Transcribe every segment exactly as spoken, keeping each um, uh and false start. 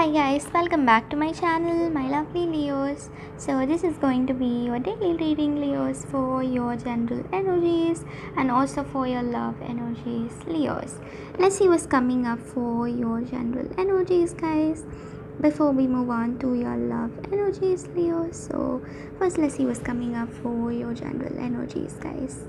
guys, welcome back to my channel, my lovely Leos. So this is going to be your daily reading, Leos, for your general energies and also for your love energies, Leos. Let's see what's coming up for your general energies, guys, before we move on to your love energies, Leos. So first, let's see what's coming up for your general energies, guys.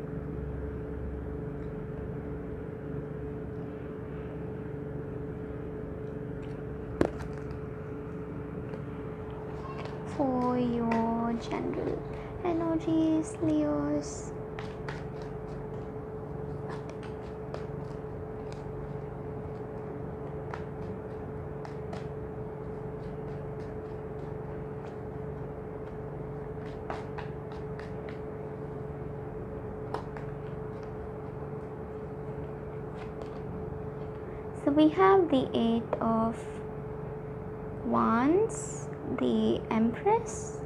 For your general energies, Leos. So we have the Eight of Wands, the Empress,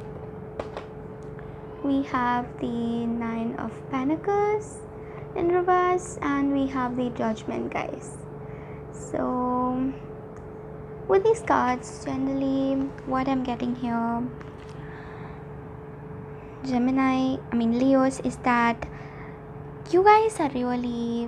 we have the Nine of Pentacles in reverse, and we have the Judgment, guys. So with these cards, generally what I'm getting here, Gemini, I mean Leos, is that you guys are really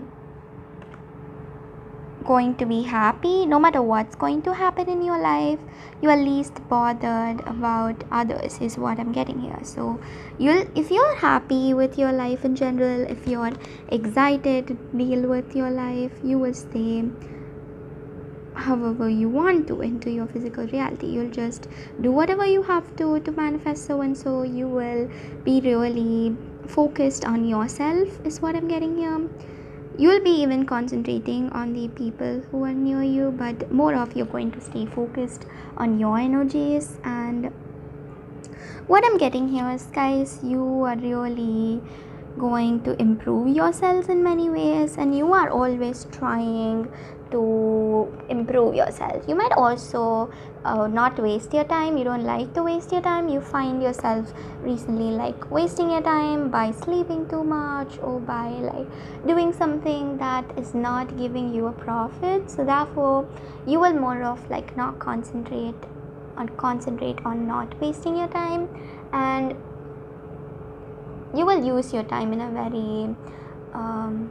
going to be happy no matter what's going to happen in your life. You are least bothered about others is what I'm getting here. So you'll if you're happy with your life in general, if you're excited to deal with your life, you will stay however you want to into your physical reality. You'll just do whatever you have to to manifest so and so. You will be really focused on yourself is what I'm getting here. You'll be even concentrating on the people who are near you, but more of you're going to stay focused on your energies. And what I'm getting here is, guys, you are really going to improve yourselves in many ways, and you are always trying to improve yourself. You might also uh, not waste your time. You don't like to waste your time. You find yourself recently like wasting your time by sleeping too much or by like doing something that is not giving you a profit. So therefore you will more of like not concentrate on concentrate on not wasting your time, and you will use your time in a very um,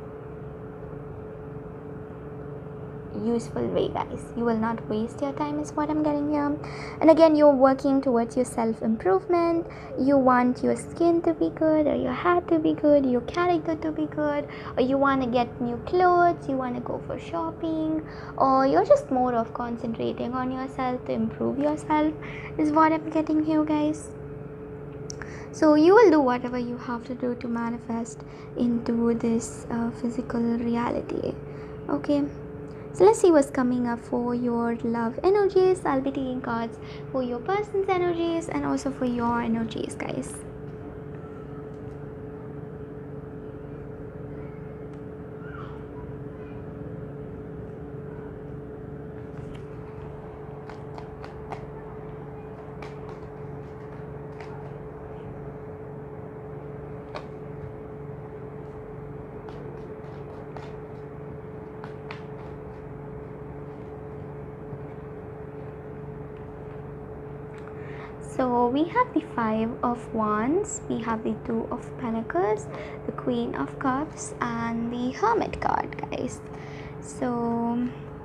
useful way, guys. You will not waste your time is what I'm getting here. And again, you're working towards your self-improvement. You want your skin to be good, or your hair to be good, your character to be good, or you want to get new clothes, you want to go for shopping, or you're just more of concentrating on yourself to improve yourself is what I'm getting here, guys. So you will do whatever you have to do to manifest into this uh, physical reality. Okay, so let's see what's coming up for your love energies. I'll be taking cards for your person's energies and also for your energies, guys. So we have the Five of Wands, we have the Two of Pentacles, the Queen of Cups, and the Hermit card, guys. So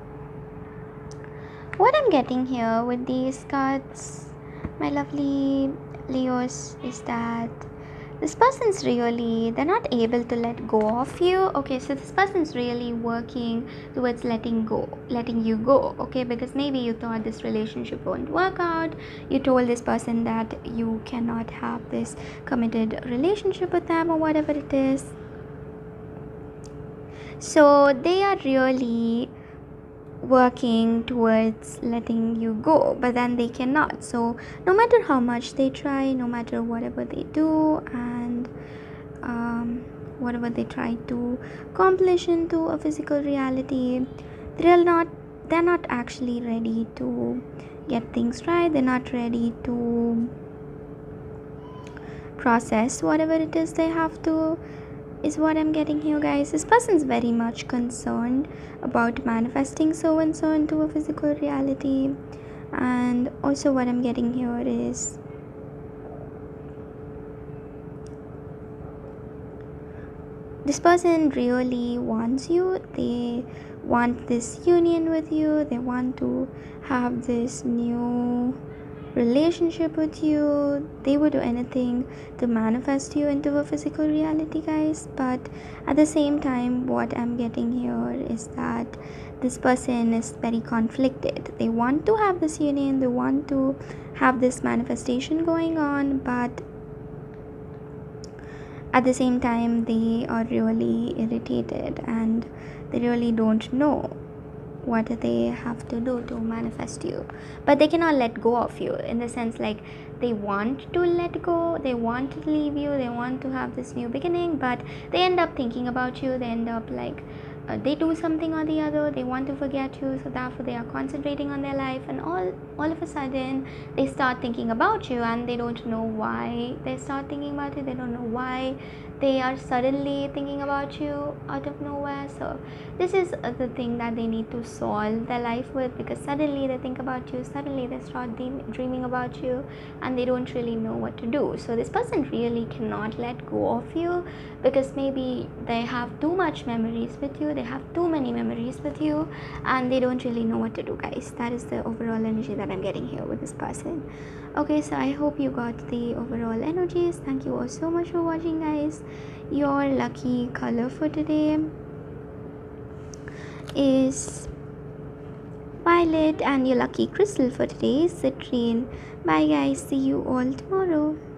what I'm getting here with these cards, my lovely Leos, is that this person's really, they're not able to let go of you. Okay, so this person's really working towards letting go, letting you go. Okay, because maybe you thought this relationship won't work out. You told this person that you cannot have this committed relationship with them or whatever it is. So they are really working towards letting you go, but then they cannot. So no matter how much they try, no matter whatever they do, and um, whatever they try to accomplish into a physical reality, they're not they're not actually ready to get things right. They're not ready to process whatever it is they have to is what I'm getting here, guys. This person's very much concerned about manifesting so and so into a physical reality. And also what I'm getting here is this person really wants you. They want this union with you. They want to have this new relationship with you. They would do anything to manifest you into a physical reality, guys. But at the same time, what I'm getting here is that this person is very conflicted. They want to have this union, they want to have this manifestation going on, but at the same time they are really irritated and they really don't know what they have to do to manifest you, but they cannot let go of you, in the sense like they want to let go, they want to leave you, they want to have this new beginning, but they end up thinking about you. They end up like uh, they do something or the other, they want to forget you, so therefore they are concentrating on their life, and all all of a sudden they start thinking about you, and they don't know why they start thinking about it. They don't know why they are suddenly thinking about you out of nowhere. So this is uh, the thing that they need to solve their life with, because suddenly they think about you, suddenly they start de- dreaming about you, and they don't really know what to do. So this person really cannot let go of you, because maybe they have too much memories with you, they have too many memories with you, and they don't really know what to do, guys. That is the overall energy that I'm getting here with this person. Okay, so I hope you got the overall energies. Thank you all so much for watching, guys. Your lucky color for today is violet, and your lucky crystal for today is citrine. Bye, guys. See you all tomorrow.